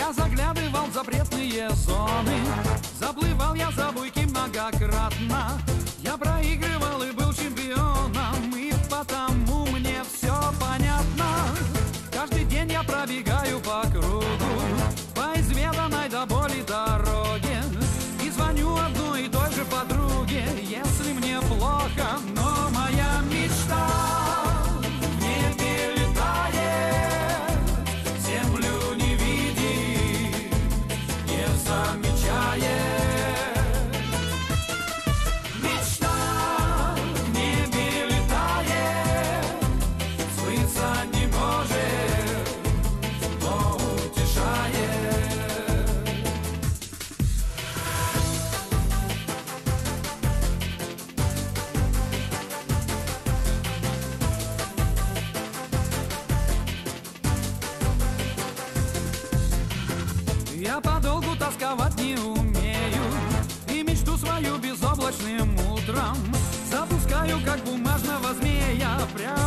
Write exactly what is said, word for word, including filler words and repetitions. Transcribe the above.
Я заглядывал в запретные зоны, заплывал я за буйки многократно. Я проигрывал и был чемпионом, и потому мне все понятно. Каждый день я пробегаю по кругу, по изведанной до боли дороге, и звоню одной и той же подруге, если мне плохо, но моя мечта в небе летает, землю не видит, не замечает. Мечта в небе летает, сбыться не может, но утешает. Я подолгу тосковать не умею, и мечту свою безоблачным утром запускаю, как бумажного змея, прямо